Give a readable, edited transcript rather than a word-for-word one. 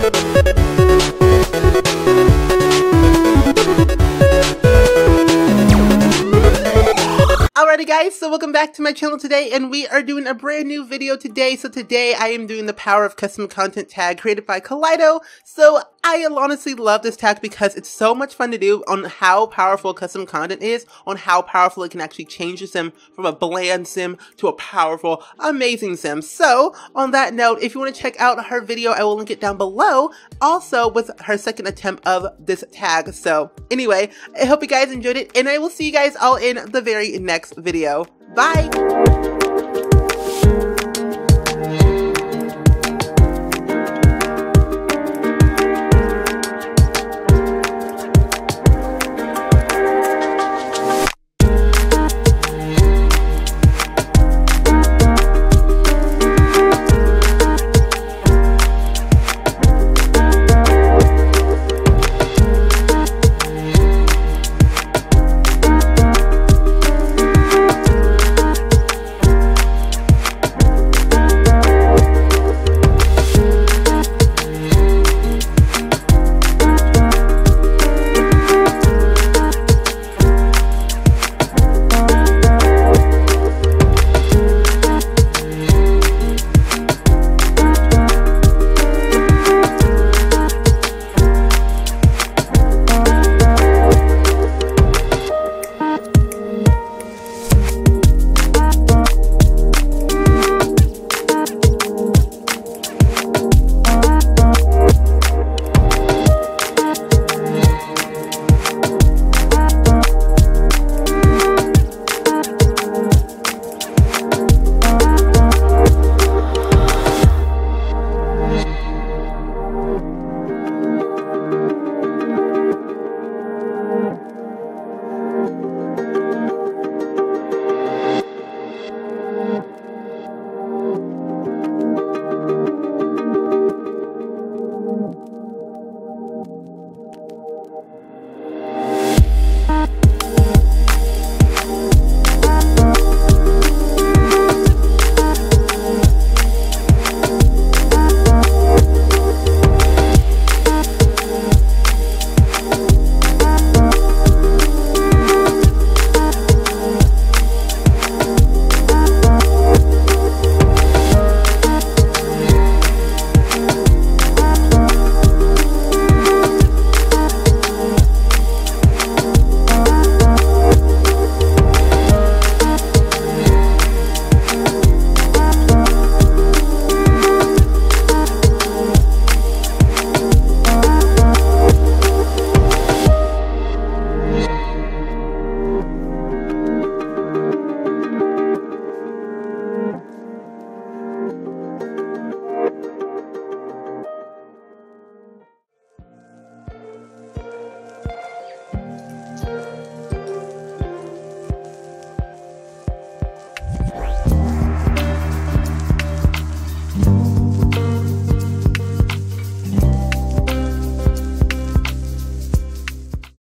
Alrighty guys, so welcome back to my channel today, and we are doing a brand new video today. So today I am doing the Power of Custom Content tag created by Kaleido. So I honestly love this tag because it's so much fun to do on how powerful custom content is, on how powerful it can actually change your sim from a bland sim to a powerful, amazing sim. So on that note, if you want to check out her video, I will link it down below, also with her second attempt of this tag. So anyway, I hope you guys enjoyed it, and I will see you guys all in the very next video. Bye!